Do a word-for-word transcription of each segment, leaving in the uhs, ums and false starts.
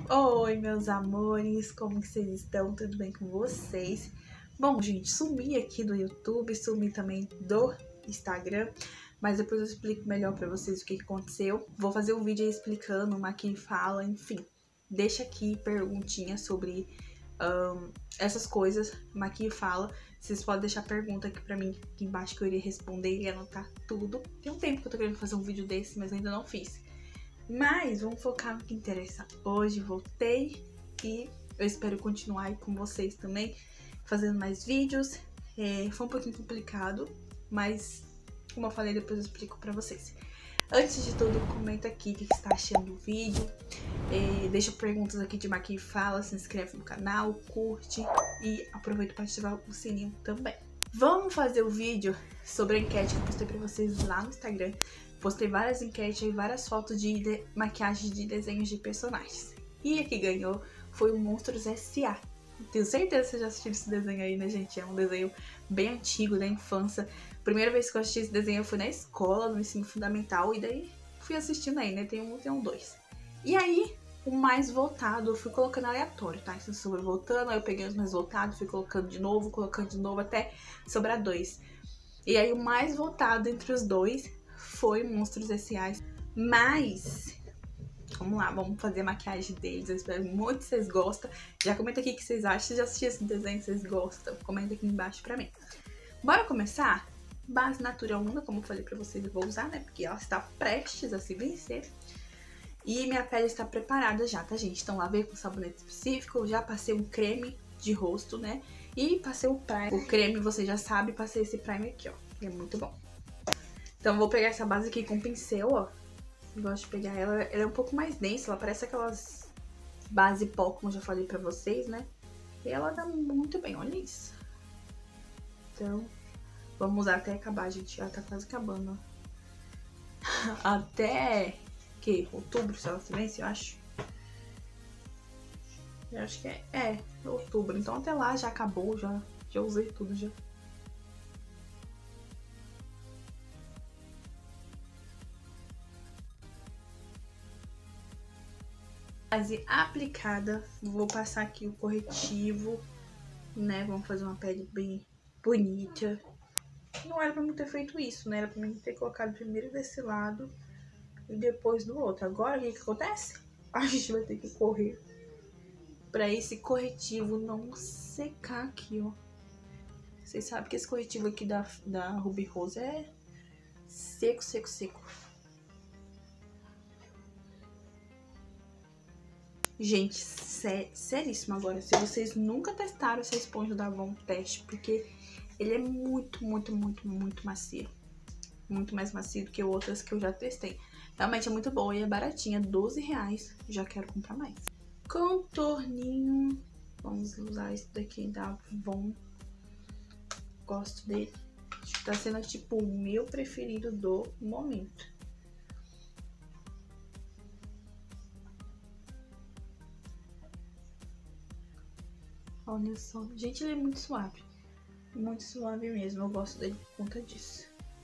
Oi, meus amores, como que vocês estão? Tudo bem com vocês? Bom, gente, sumi aqui do YouTube, sumi também do Instagram, mas depois eu explico melhor pra vocês o que aconteceu. Vou fazer um vídeo aí explicando, uma aqui fala, enfim. Deixa aqui perguntinha sobre um, essas coisas, Maqui fala. Vocês podem deixar pergunta aqui pra mim, aqui embaixo, que eu irei responder e anotar tudo. Tem um tempo que eu tô querendo fazer um vídeo desse, mas ainda não fiz. Mas vamos focar no que interessa. Hoje voltei e eu espero continuar aí com vocês também, fazendo mais vídeos. É, foi um pouquinho complicado, mas como eu falei, depois eu explico pra vocês. Antes de tudo, comenta aqui o que você tá achando do vídeo. É, deixa perguntas aqui de Maqui Fala, se inscreve no canal, curte e aproveita para ativar o sininho também. Vamos fazer o vídeo sobre a enquete que eu postei pra vocês lá no Instagram. Postei várias enquetes e várias fotos de, de maquiagem de desenhos de personagens. E a que ganhou foi o Monstros S A Tenho certeza que vocês já assistiram esse desenho aí, né, gente? É um desenho bem antigo, da infância. Primeira vez que eu assisti esse desenho foi na escola, no ensino fundamental. E daí fui assistindo aí, né? Tem um, tem um, dois. E aí, o mais votado eu fui colocando aleatório, tá? Isso sobre voltando, aí eu peguei os mais votados, fui colocando de novo, colocando de novo, até sobrar dois. E aí, o mais votado entre os dois foi Monstros S A Mas, vamos lá, vamos fazer a maquiagem deles. Eu espero muito que vocês gostem. Já comenta aqui o que vocês acham. Se já assistiram esse desenho, vocês gostam. Comenta aqui embaixo pra mim. Bora começar? Base Natural Una, como eu falei pra vocês, eu vou usar, né? Porque ela está prestes a se vencer. E minha pele está preparada já, tá, gente? Então, lavei com sabonete específico. Eu já passei um creme de rosto, né? E passei o primer. O creme, você já sabe, passei esse primer aqui, ó. Que é muito bom. Então, eu vou pegar essa base aqui com um pincel, ó. Eu gosto de pegar ela. Ela é um pouco mais densa. Ela parece aquelas base pó, como eu já falei pra vocês, né? E ela dá muito bem, olha isso. Então, vamos usar até acabar, gente. Já tá quase acabando, ó. Até... que? Outubro, se ela se vence, eu acho. Eu acho que é... É, outubro. Então, até lá já acabou, já, já usei tudo, já. Base aplicada, vou passar aqui o corretivo, né? Vamos fazer uma pele bem bonita. Não era pra mim ter feito isso, né? Era pra mim ter colocado primeiro desse lado e depois do outro. Agora, o que que acontece? A gente vai ter que correr pra esse corretivo não secar aqui, ó. Vocês sabem que esse corretivo aqui da, da Ruby Rose é seco, seco, seco. Gente, sé seríssimo agora. Se vocês nunca testaram essa esponja da Avon, teste, porque ele é muito, muito, muito, muito macio. Muito mais macio do que outras que eu já testei. Realmente é muito boa e é baratinha, doze reais. Já quero comprar mais. Contorninho. Vamos usar esse daqui da Avon. Gosto dele. Acho que tá sendo tipo o meu preferido do momento. Olha só. Gente, ele é muito suave. Muito suave mesmo. Eu gosto dele por conta disso.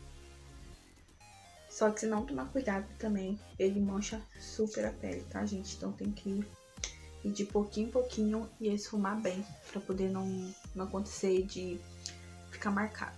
Só que se não tomar cuidado também, ele mancha super a pele, tá, gente? Então tem que ir de pouquinho em pouquinho e esfumar bem, pra poder não, não acontecer de ficar marcado.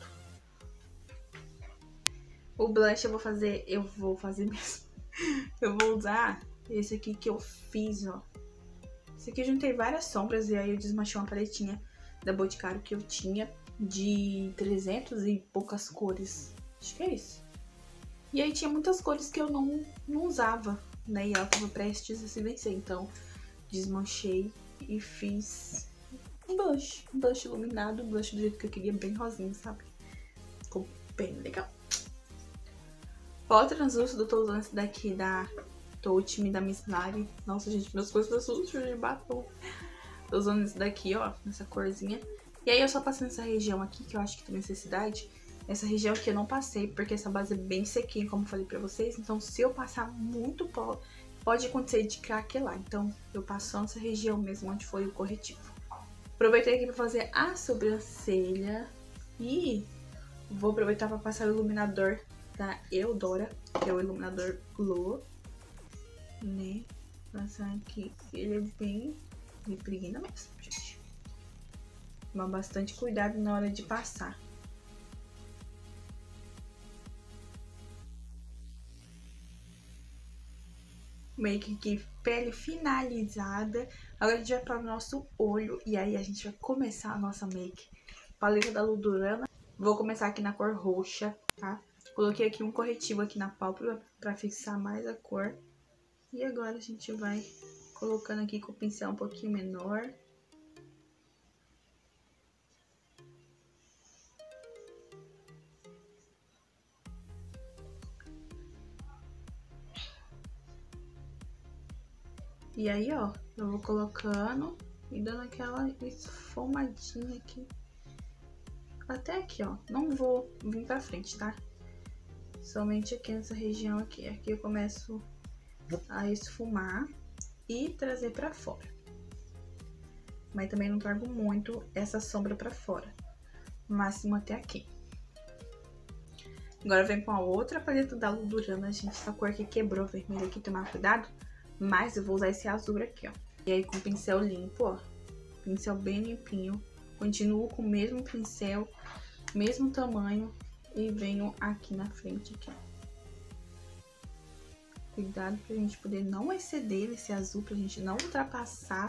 O blush eu vou fazer, eu vou fazer mesmo. Eu vou usar esse aqui que eu fiz, ó. Esse aqui eu juntei várias sombras e aí eu desmanchei uma paletinha da Boticário que eu tinha de trezentas e poucas cores. Acho que é isso. E aí tinha muitas cores que eu não, não usava, né? E ela tava prestes a se vencer. Então, desmanchei e fiz um blush. Um blush iluminado, um blush do jeito que eu queria, bem rosinho, sabe? Ficou bem legal. Pó translúcido, eu tô usando esse daqui da Touch da Miss Lari. Nossa, gente, meus coisas estão sujos de batom. Tô usando esse daqui, ó, nessa corzinha. E aí eu só passei nessa região aqui, que eu acho que tem necessidade. Essa região aqui eu não passei, porque essa base é bem sequinha, como eu falei pra vocês. Então, se eu passar muito pó, pode acontecer de craquelar. Então, eu passo só nessa região mesmo, onde foi o corretivo. Aproveitei aqui pra fazer a sobrancelha. E vou aproveitar pra passar o iluminador da Eudora, que é o iluminador Glow, né? Passar aqui. Ele é bem de preguiça mesmo, gente. Tomar bastante cuidado na hora de passar. Make aqui, pele finalizada. Agora a gente vai para o nosso olho. E aí a gente vai começar a nossa make. Paleta da Ludurana. Vou começar aqui na cor roxa, tá? Coloquei aqui um corretivo aqui na pálpebra para fixar mais a cor. E agora a gente vai colocando aqui com o pincel um pouquinho menor. E aí, ó, eu vou colocando e dando aquela esfumadinha aqui. Até aqui, ó. Não vou vir pra frente, tá? Somente aqui nessa região aqui. Aqui eu começo a esfumar e trazer pra fora. Mas também não trago muito essa sombra pra fora. Máximo até aqui. Agora vem com a outra paleta da Ludurana, gente. Essa cor que quebrou vermelho aqui, tomar cuidado. Mas eu vou usar esse azul aqui, ó. E aí com o pincel limpo, ó. Pincel bem limpinho. Continuo com o mesmo pincel, mesmo tamanho. E venho aqui na frente, aqui, ó. Cuidado pra gente poder não exceder esse azul, pra gente não ultrapassar.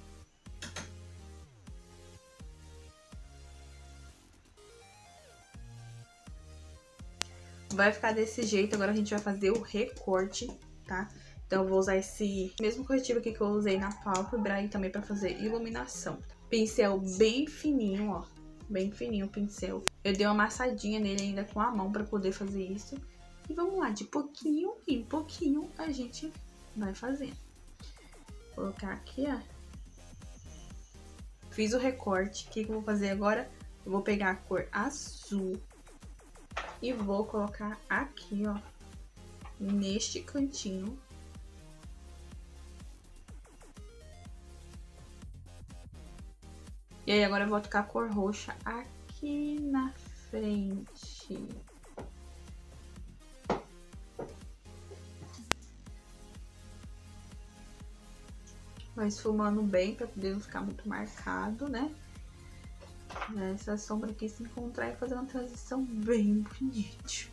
Vai ficar desse jeito. Agora a gente vai fazer o recorte, tá? Então eu vou usar esse mesmo corretivo aqui que eu usei na pálpebra e também pra fazer iluminação. Pincel bem fininho, ó. Bem fininho o pincel. Eu dei uma amassadinha nele ainda com a mão pra poder fazer isso. E vamos lá, de pouquinho em pouquinho a gente vai fazendo. Vou colocar aqui, ó. Fiz o recorte. O que que eu vou fazer agora? Eu vou pegar a cor azul e vou colocar aqui, ó. Neste cantinho. E aí agora eu vou tocar a cor roxa aqui na frente. Vai esfumando bem pra poder não ficar muito marcado, né? Essa sombra aqui se encontrar e fazer uma transição bem bonita.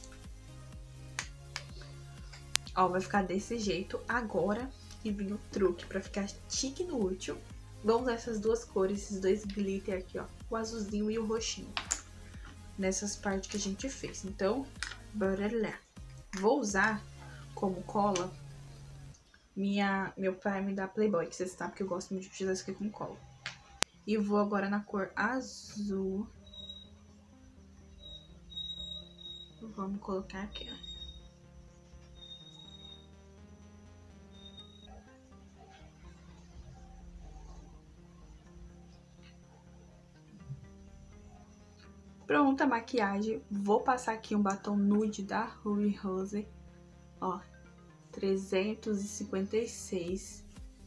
Ó, vai ficar desse jeito. Agora que vem o truque pra ficar chique no útil. Vamos usar essas duas cores, esses dois glitter aqui, ó. O azulzinho e o roxinho. Nessas partes que a gente fez. Então, bora lá. Vou usar como cola minha, meu prime da Playboy, que vocês sabem que eu gosto muito de utilizar isso aqui com cola. E vou agora na cor azul. Vamos colocar aqui, ó. Pronta a maquiagem. Vou passar aqui um batom nude da Ruby Rose. Ó, trezentos e cinquenta e seis.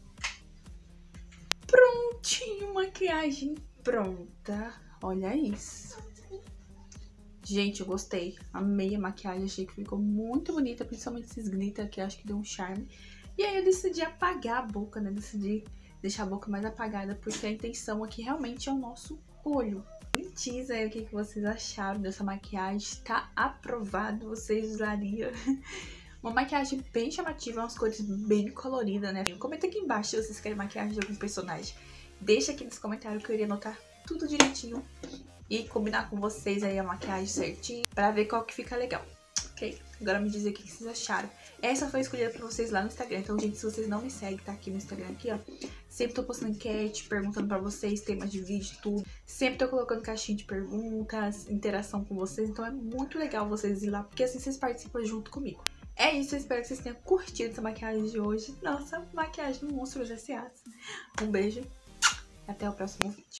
Prontinho, maquiagem pronta. Olha isso. Gente, eu gostei. Amei a maquiagem, achei que ficou muito bonita, principalmente esses glitter aqui, acho que deu um charme. E aí eu decidi apagar a boca, né? Decidi deixar a boca mais apagada, porque a intenção aqui realmente é o nosso olho. Me diz aí o que, que vocês acharam dessa maquiagem. Tá aprovado? Vocês usariam? Uma maquiagem bem chamativa, umas cores bem coloridas, né? Comenta aqui embaixo se vocês querem maquiagem de algum personagem. Deixa aqui nos comentários que eu iria anotar tudo direitinho e combinar com vocês aí a maquiagem certinho pra ver qual que fica legal, ok? Agora me diz aí o que vocês acharam. Essa foi escolhida pra vocês lá no Instagram. Então, gente, se vocês não me seguem, tá aqui no Instagram, aqui, ó. Sempre tô postando enquete, perguntando pra vocês, temas de vídeo, tudo. Sempre tô colocando caixinha de perguntas, interação com vocês. Então é muito legal vocês ir lá, porque assim vocês participam junto comigo. É isso, eu espero que vocês tenham curtido essa maquiagem de hoje. Nossa, maquiagem monstros S A. Um beijo e até o próximo vídeo.